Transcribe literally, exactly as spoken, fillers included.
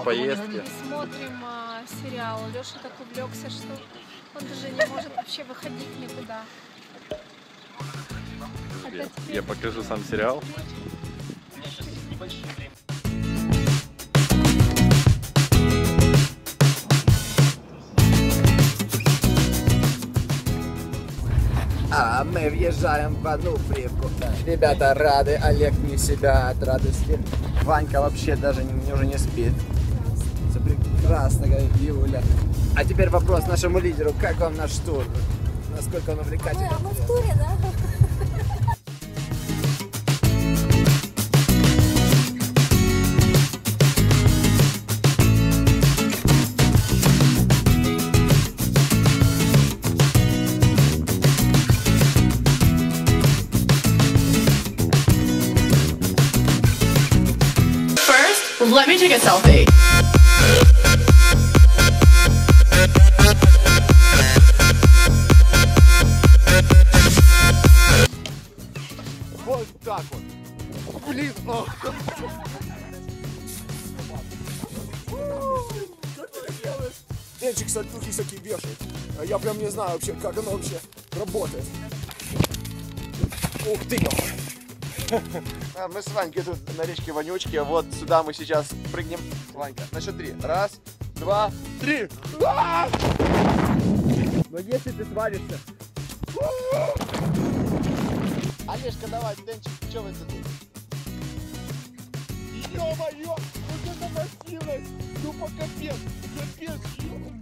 поездки. И смотрим а, сериал. Леша так увлекся, что он даже не может вообще выходить никуда. Я, я покажу сам сериал. А мы въезжаем в Ануфриевку. Ребята рады, Олег не себя от радости. Ванька вообще даже не, уже не спит. Все прекрасно, говорит Юля. А теперь вопрос нашему лидеру. Как вам наш тур? Насколько он увлекательный? А мы, а мы в туре, да? Let me take a selfie. Вот так вот. Блин, о. Денчик сальтухи всякие вешает. Я прям не знаю вообще, как оно вообще работает. Ух ты! Мы с Ванькой тут на речке Вонючки. Вот сюда мы сейчас прыгнем. Ванька, на счет три. Раз, два, три. Но если ты свалишься... Олежка, давай, Денчик, что вы тут? Ё-моё, вот это массивность! Ну по капец, капец, ё-моё!